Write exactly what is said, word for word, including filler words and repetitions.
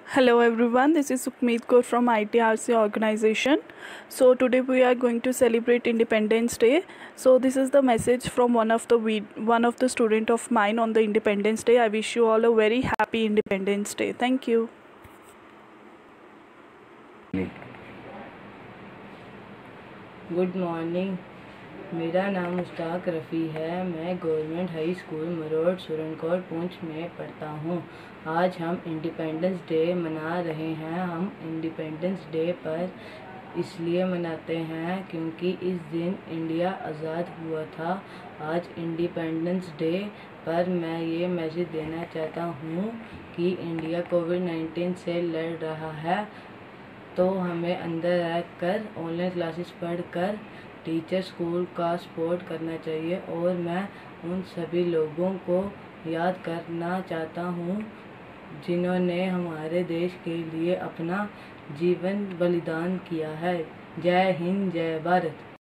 Hello everyone, this is Sukmeet Kaur from I T R C organization. So today we are going to celebrate Independence Day. So this is the message from one of the one of the student of mine on the Independence Day. I wish you all a very happy Independence Day. Thank you. Good morning. मेरा नाम मुश्ताक रफ़ी है। मैं government high school मरोड़ सुरनकोट पुंछ में पढ़ता हूँ। आज हम इंडिपेंडेंस डे मना रहे हैं। हम इंडिपेंडेंस डे पर इसलिए मनाते हैं क्योंकि इस दिन इंडिया आज़ाद हुआ था। आज इंडिपेंडेंस डे पर मैं ये मैसेज देना चाहता हूँ कि इंडिया कोविड नाइन्टीन से लड़ रहा है, तो हमें अंदर रहकर ऑनलाइन क्लासेस पढ़कर टीचर स्कूल का सपोर्ट करना चाहिए। और मैं उन सभी लोगों को याद करना चाहता हूँ जिन्होंने हमारे देश के लिए अपना जीवन बलिदान किया है। जय हिंद, जय भारत।